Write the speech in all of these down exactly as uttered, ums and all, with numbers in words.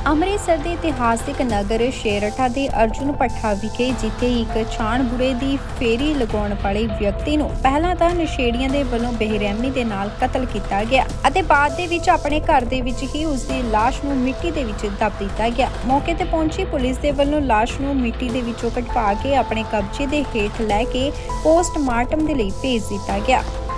ਅੰਮ੍ਰਿਤਸਰ ਦੇ ਇਤਿਹਾਸਿਕ ਨਗਰ ਸ਼ੇਰਠਾ ਦੇ ਅਰਜੁਨ ਭੱਠਾ ਵਿਖੇ ਜਿੱਥੇ ਇੱਕ ਛਾਣ ਬੁਰੇ ਦੀ ਫੇਰੀ ਲਗਾਉਣ ਵਾਲੇ ਵਿਅਕਤੀ ਨੂੰ ਪਹਿਲਾਂ ਤਾਂ ਨਸ਼ੇੜੀਆਂ ਦੇ ਵੱਲੋਂ ਬੇਰਹਿਮੀ ਦੇ ਨਾਲ ਕਤਲ ਕੀਤਾ ਗਿਆ ਅਤੇ ਬਾਅਦ ਦੇ ਵਿੱਚ ਆਪਣੇ ਘਰ ਦੇ ਵਿੱਚ ਹੀ ਉਸ ਦੀ ਲਾਸ਼ ਨੂੰ ਮਿੱਟੀ ਦੇ ਵਿੱਚ ਦੱਬ ਦਿੱਤਾ ਗਿਆ। ਮੌਕੇ ਤੇ ਪਹੁੰਚੀ ਪੁਲਿਸ ਦੇ ਵੱਲੋਂ ਲਾਸ਼ ਨੂੰ ਮਿੱਟੀ ਦੇ ਵਿੱਚੋਂ ਕਢਵਾ ਕੇ ਆਪਣੇ ਕਬਜ਼ੇ ਦੇ ਹੇਠ ਲੈ ਕੇ ਪੋਸਟਮਾਰਟਮ ਦੇ ਲਈ ਭੇਜ ਦਿੱਤਾ ਗਿਆ।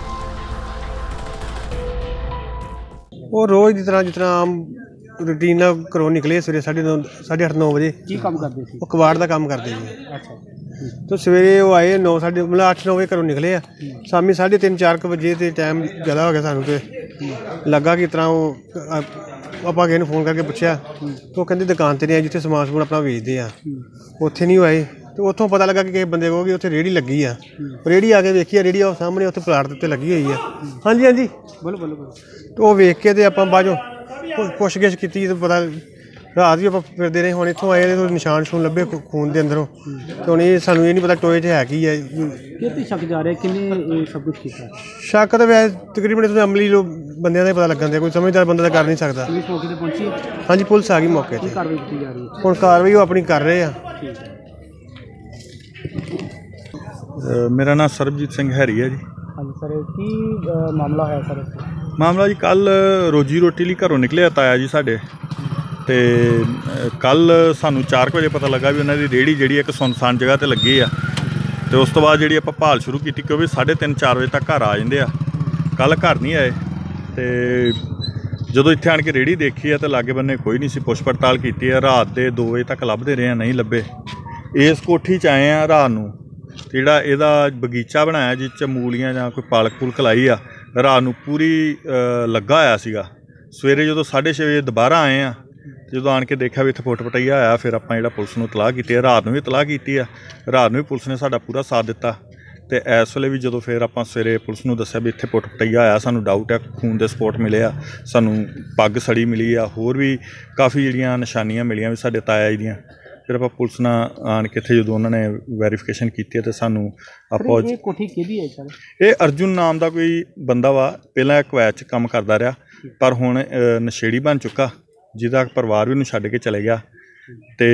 ਉਹ ਰੋਜ਼ ਦੀ ਤਰ੍ਹਾਂ ਜਿਸ ਤਰ੍ਹਾਂ ਆਮ रूटीन घरों निकले सवेरे साढ़े नौ साढ़े अठ नौ बजे की काम करते थे? वो कबाड़ का काम करते जी। अच्छा। तो सवेरे वो आए नौ साढ़े मतलब अठ नौ बजे घरों निकले आ शामी साढ़े तीन चार बजे तो टाइम ज़्यादा हो गया सानू तो लगा कि तरह वो आप किसी ने फोन करके पूछा तो वो कहते दुकान ते नहीं आए जिथे समान समून अपना बेचते हैं उत्थे नहीं आए तो उतों पता लगा कि किसी बंदे को उत्थे रेहड़ी लगी आ रेहड़ी आके वेखी रेहड़ी सामने उत्थे प्लाट उत्ते लगी हुई है। हाँ जी हाँ जी बोलो बोलो बोलो। तो वो वेख के आप बाजों पुछ गिछ की तो पता रात भी आप फिरते रहे हम इतों आए तो निशान निशून लभे खून के अंदरों तो हूँ ये सूँ ये नहीं पता टोए च है की है शक जा रहा है कि सब कुछ किया शक तो वैसे तकरीबन इतने अमली लोग बंद का पता लगन दिया कोई समझदार बंदा तो कर नहीं सकता। हाँ जी पुलिस आ गई मौके पर हूँ कार्रवाई वो अपनी कर रहे हैं। मेरा नाम सरबजीत सिंह हैरी है जी। हाँ सर की मामला है सर? मामला जी कल रोजी रोटी ਲਈ ਘਰੋਂ ਨਿਕਲਿਆ ਤਾਇਆ ਜੀ ਸਾਡੇ ਤੇ ਕੱਲ ਸਾਨੂੰ ਚਾਰ ਵਜੇ ਪਤਾ ਲੱਗਾ ਵੀ ਉਹਨਾਂ ਦੀ ਰੇਹੜੀ ਜਿਹੜੀ ਇੱਕ ਸੁਨਸਾਨ ਜਗ੍ਹਾ ਤੇ ਲੱਗੀ ਆ ਤੇ ਉਸ ਤੋਂ ਬਾਅਦ ਜਿਹੜੀ ਆਪਾਂ ਭਾਲ ਸ਼ੁਰੂ ਕੀਤੀ ਕਿਉਂਕਿ ਸਾਢੇ ਤਿੰਨ ਚਾਰ ਵਜੇ ਤੱਕ ਘਰ ਆ ਜਾਂਦੇ ਆ। ਕੱਲ ਘਰ ਨਹੀਂ ਆਏ ਤੇ ਜਦੋਂ ਇੱਥੇ ਆਣ ਕੇ ਰੇਹੜੀ ਦੇਖੀ ਆ ਤੇ ਲਾਗੇ ਬੰਨੇ ਕੋਈ ਨਹੀਂ ਸੀ। ਪੁੱਛ ਪੜਤਾਲ ਕੀਤੀ ਆ ਰਾਤ ਦੇ ਦੋ ਵਜੇ ਤੱਕ ਲੱਭਦੇ ਰਹੇ ਆ ਨਹੀਂ ਲੱਭੇ। ਇਸ ਕੋਠੀ 'ਚ ਆਏ ਆ ਰਾਤ ਨੂੰ ਜਿਹੜਾ ਇਹਦਾ ਬਗੀਚਾ ਬਣਾਇਆ ਜਿਸ 'ਚ ਮੂਲੀਆਂ ਜਾਂ ਕੋਈ ਪਾਲਕ ਪੁਲਕ ਲਾਈ ਆ ਰਾਤ ਨੂੰ ਪੂਰੀ ਲੱਗਾ ਹੋਇਆ ਸੀਗਾ। ਸਵੇਰੇ ਜਦੋਂ ਸਾਢੇ ਛੇ ਵਜੇ ਦੁਬਾਰਾ ਆਏ ਆ ਜਦੋਂ ਆਣ ਕੇ ਦੇਖਿਆ ਵੀ ਇੱਥੇ ਫੁੱਟ ਪਟਈਆ ਆਇਆ ਫਿਰ ਆਪਾਂ ਜਿਹੜਾ ਪੁਲਿਸ ਨੂੰ ਇਤਲਾਹ ਕੀਤੀ ਆ ਰਾਤ ਨੂੰ ਵੀ ਇਤਲਾਹ ਕੀਤੀ ਆ ਰਾਤ ਨੂੰ ਵੀ ਪੁਲਿਸ ਨੇ ਸਾਡਾ ਪੂਰਾ ਸਾਥ ਦਿੱਤਾ ਤੇ ਇਸ ਵੇਲੇ ਵੀ ਜਦੋਂ ਫਿਰ ਆਪਾਂ ਸਵੇਰੇ ਪੁਲਿਸ ਨੂੰ ਦੱਸਿਆ ਵੀ ਇੱਥੇ ਫੁੱਟ ਪਟਈਆ ਆਇਆ ਸਾਨੂੰ ਡਾਊਟ ਹੈ ਖੂਨ ਦੇ ਸਪੋਟ ਮਿਲੇ ਆ ਸਾਨੂੰ ਪੱਗ ਸੜੀ ਮਿਲੀ ਆ ਹੋਰ ਵੀ ਕਾਫੀ ਜਿਹੜੀਆਂ ਨਿਸ਼ਾਨੀਆਂ ਮਿਲੀਆਂ ਵੀ ਸਾਡੇ ਤਾਇਆ ਜੀ ਦੀਆਂ। ਫਿਰ ਆਪਾਂ ਪੁਲਿਸ ਨਾਲ ਆਣ ਕੇ ਇੱਥੇ ਜਦੋਂ ਉਹਨਾਂ ਨੇ ਵੈਰੀਫਿਕੇਸ਼ਨ ਕੀਤੀ ਤੇ ਸਾਨੂੰ ਆਪਾਂ ਇਹ ਕੋਠੀ ਕਿਹਦੀ ਹੈ ਸਰ? ਇਹ ਅਰਜੁਨ ਨਾਮ ਦਾ ਕੋਈ ਬੰਦਾ ਵਾ ਪਹਿਲਾਂ ਕੁਵੈਤ 'ਚ ਕੰਮ ਕਰਦਾ ਰਿਹਾ ਪਰ ਹੁਣ ਨਸ਼ੇੜੀ ਬਣ ਚੁੱਕਾ ਜਿਹਦਾ ਪਰਿਵਾਰ ਵੀ ਉਹਨੂੰ ਛੱਡ ਕੇ ਚਲੇ ਗਿਆ ਤੇ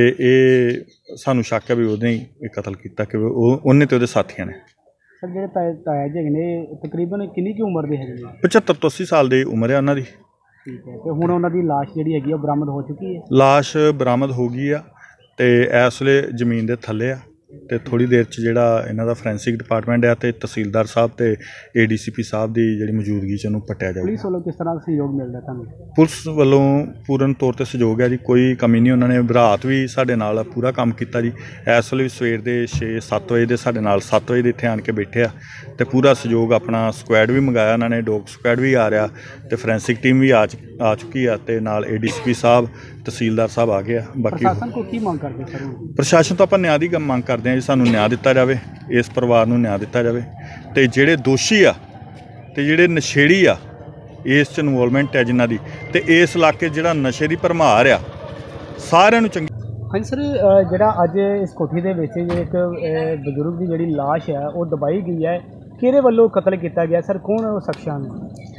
ਇਹ ਸਾਨੂੰ ਸ਼ੱਕ ਹੈ ਵੀ ਉਹਨੇ ਹੀ ਕਤਲ ਕੀਤਾ ਕਿ ਉਹ ਉਹਨੇ ਤੇ ਉਹਦੇ ਸਾਥੀਆਂ ਨੇ। ਸਰ ਜਿਹੜੇ ਤਾਇਆ ਤਾਇਆ ਜੀ ਨੇ ਤਕਰੀਬਨ ਕਿੰਨੀ ਕੁ ਉਮਰ ਦੇ ਹੈਗੇ? ਪਝੱਤਰ ਤੋਂ ਅੱਸੀ ਸਾਲ ਦੀ ਉਮਰ ਹੈ ਉਹਨਾਂ ਦੀ। ਠੀਕ ਹੈ ਤੇ ਹੁਣ ਉਹਨਾਂ ਦੀ ਲਾਸ਼ ਜਿਹੜੀ ਹੈਗੀ ਉਹ ਬਰਾਮਦ ਹੋ ਚੁੱਕੀ ਹੈ? ਲਾਸ਼ ਬਰਾਮਦ ਹੋ ਗਈ ਆ ਤੇ ਇਸ ਵੇਲੇ ਜ਼ਮੀਨ ਦੇ ਥੱਲੇ ਆ ਤੇ ਥੋੜੀ ਦੇਰ 'ਚ ਜਿਹੜਾ ਇਹਨਾਂ ਦਾ ਫੋਰੈਂਸਿਕ ਡਿਪਾਰਟਮੈਂਟ ਆ ਤੇ ਤਹਿਸੀਲਦਾਰ ਸਾਹਿਬ ਤੇ ਏ ਡੀ ਸੀ ਪੀ ਸਾਹਿਬ ਦੀ ਜਿਹੜੀ ਮੌਜੂਦਗੀ 'ਚ ਉਹਨੂੰ ਪੱਟਿਆ ਜਾਊਗਾ। ਪੁਲਿਸ ਵੱਲੋਂ ਕਿਸ ਤਰ੍ਹਾਂ ਦਾ ਸਹਿਯੋਗ ਮਿਲਦਾ ਤੁਹਾਨੂੰ? ਪੁਲਿਸ ਵੱਲੋਂ ਪੂਰਨ ਤੌਰ 'ਤੇ ਸਹਿਯੋਗ ਹੈ ਜੀ ਕੋਈ ਕਮੀ ਨਹੀਂ। ਉਹਨਾਂ ਨੇ ਰਾਤ ਵੀ ਸਾਡੇ ਨਾਲ ਪੂਰਾ ਕੰਮ ਕੀਤਾ ਜੀ। ਇਸ ਵੇਲੇ ਵੀ ਸਵੇਰ ਦੇ ਛੇ ਸੱਤ ਵਜੇ ਦੇ ਸਾਡੇ ਨਾਲ ਸੱਤ ਵਜੇ ਦੇ ਇੱਥੇ ਆਣ ਕੇ ਬੈਠੇ ਆ ਤੇ ਪੂਰਾ ਸਹਿਯੋਗ ਆਪਣਾ ਸਕੁਐਡ ਵੀ ਮੰਗਾਇਆ ਉਹਨਾਂ ਨੇ ਡੋਗ ਸਕੁਐਡ ਵੀ ਆ ਰਿਹਾ ਤੇ ਫੋਰੈਂਸਿਕ ਟੀਮ ਵੀ ਆ ਆ ਚੁੱਕੀ ਆ ਤੇ ਨਾਲ ਏ ਡੀ ਸੀ ਪੀ ਸਾਹਿਬ ਤਹਿਸੀਲਦਾਰ ਸਾਹਿਬ ਆ ਗਏ ਆ। ਬਾਕੀ ਪ੍ਰਸ਼ਾਸਨ ਕੋਲ ਕੀ ਮੰਗ ਕਰਦੇ ਸਰ? ਪ੍ਰਸ਼ਾਸਨ ਤੋਂ ਆਪਾਂ ਨਿਆਂ ਦੀ ਮੰਗ ਕਰਦੇ ਹਾਂ ਜੀ ਸਾਨੂੰ ਨਿਆਂ ਦਿੱਤਾ ਜਾਵੇ ਇਸ ਪਰਿਵਾਰ ਨੂੰ ਨਿਆਂ ਦਿੱਤਾ ਜਾਵੇ ਤੇ ਜਿਹੜੇ ਦੋਸ਼ੀ ਆ ਤੇ ਜਿਹੜੇ ਨਸ਼ੇੜੀ ਆ ਇਸ 'ਚ ਇਨਵੋਲਵਮੈਂਟ ਹੈ ਜਿਨ੍ਹਾਂ ਦੀ ਤੇ ਇਸ ਇਲਾਕੇ ਜਿਹੜਾ ਨਸ਼ੇ ਦੀ ਭਰਮਾਰ ਆ ਸਾਰਿਆਂ ਨੂੰ ਚੰਗੀ। ਹਾਂਜੀ ਸਰ ਜਿਹੜਾ ਅੱਜ ਇਸ ਕੋਠੀ ਦੇ ਵਿੱਚ ਇੱਕ ਬਜ਼ੁਰਗ ਦੀ ਜਿਹੜੀ ਲਾਸ਼ ਹੈ ਉਹ ਦਬਾਈ ਗਈ ਹੈ ਕਿਹਦੇ ਵੱਲੋਂ ਕਤਲ ਕੀਤਾ ਗਿਆ ਸਰ? ਕੌਣ ਉਹ ਸ਼ਖਸਾਂ ਨੇ?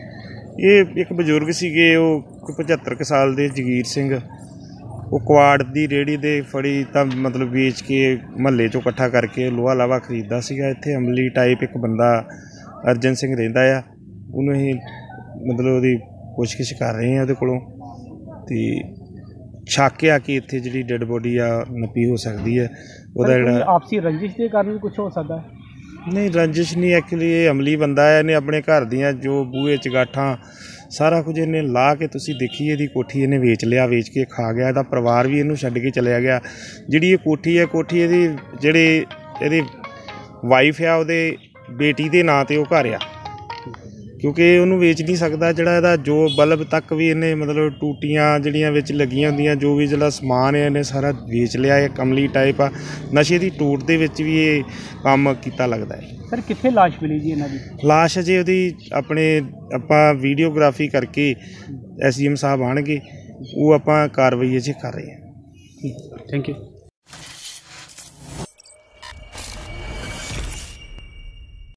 ਇਹ ਇੱਕ ਬਜ਼ੁਰਗ ਸੀਗੇ ਉਹ ਪਝੱਤਰ ਕੁ ਸਾਲ ਦੇ ਜਗੀਰ ਸਿੰਘ ਉਹ ਕੁਆੜ ਦੀ ਰੇਹੜੀ ਦੇ ਫੜੀ ਤਾਂ ਮਤਲਬ ਵੇਚ ਕੇ ਮਹੱਲੇ 'ਚੋਂ ਇਕੱਠਾ ਕਰਕੇ ਲੋਹਾ ਲਾਵਾ ਖਰੀਦਦਾ ਸੀਗਾ। ਇੱਥੇ ਅਮਲੀ ਟਾਈਪ ਇੱਕ ਬੰਦਾ ਅਰਜਨ ਸਿੰਘ ਰਹਿੰਦਾ ਆ ਉਹਨੂੰ ਅਸੀਂ ਮਤਲਬ ਉਹਦੀ ਪੁੱਛਗਿੱਛ ਕਰ ਰਹੇ ਹਾਂ ਉਹਦੇ ਕੋਲੋਂ ਤੇ ਸ਼ੱਕ ਆ ਕਿ ਇੱਥੇ ਜਿਹੜੀ ਡੈੱਡ ਬੋਡੀ ਆ ਨੱਪੀ ਹੋ ਸਕਦੀ ਹੈ। ਉਹਦਾ ਜਿਹੜਾ ਆਪਸੀ ਰੰਜਿਸ਼ ਦੇ ਕਾਰਨ ਕੁਝ ਹੋ ਸਕਦਾ ਹੈ? ਨਹੀਂ ਰੰਜਿਸ਼ ਨਹੀਂ ਐਕਚੁਅਲੀ ਇਹ ਅਮਲੀ ਬੰਦਾ ਹੈ। ਇਹਨੇ ਆਪਣੇ ਘਰ ਦੀਆਂ ਜੋ ਬੂਹੇ ਚਗਾਠਾਂ ਸਾਰਾ ਕੁਝ ਇਹਨੇ ਲਾ ਕੇ ਤੁਸੀਂ ਦੇਖੀ ਇਹਦੀ ਕੋਠੀ ਇਹਨੇ ਵੇਚ ਲਿਆ ਵੇਚ ਕੇ ਖਾ ਗਿਆ। ਇਹਦਾ ਪਰਿਵਾਰ ਵੀ ਇਹਨੂੰ ਛੱਡ ਕੇ ਚਲਿਆ ਗਿਆ। ਜਿਹੜੀ ਇਹ ਕੋਠੀ ਹੈ ਕੋਠੀ ਇਹਦੀ ਜਿਹੜੇ ਇਹਦੀ ਵਾਈਫ ਆ ਉਹਦੇ ਬੇਟੀ ਦੇ ਨਾਂ 'ਤੇ ਉਹ ਘਰ ਆ ਕਿਉਂਕਿ ਉਹਨੂੰ ਵੇਚ ਨਹੀਂ ਸਕਦਾ। ਜਿਹੜਾ ਇਹਦਾ ਜੋ ਬਲਬ ਤੱਕ ਵੀ ਇਹਨੇ ਮਤਲਬ ਟੂਟੀਆਂ ਜਿਹੜੀਆਂ ਵਿੱਚ ਲੱਗੀਆਂ ਹੁੰਦੀਆਂ ਜੋ ਵੀ ਜਿਹੜਾ ਸਮਾਨ ਹੈ ਇਹਨੇ ਸਾਰਾ ਵੇਚ ਲਿਆ। ਇਹ ਕਮਲੀ ਟਾਈਪ ਆ ਨਸ਼ੇ ਦੀ ਟੂਟ ਦੇ ਵਿੱਚ ਵੀ ਇਹ ਕੰਮ ਕੀਤਾ ਲੱਗਦਾ ਹੈ। ਸਰ ਕਿੱਥੇ ਲਾਸ਼ ਮਿਲੀ ਜੀ ਇਹਨਾਂ ਦੀ? ਲਾਸ਼ ਅਜੇ ਉਹਦੀ ਆਪਣੇ ਆਪਾਂ ਵੀਡੀਓਗ੍ਰਾਫੀ ਕਰਕੇ ਐਸ ਡੀ ਐਮ ਸਾਹਿਬ ਆਉਣਗੇ ਉਹ ਆਪਾਂ ਕਾਰਵਾਈ ਅਜੇ ਕਰ ਰਹੇ ਹਾਂ। Thank you.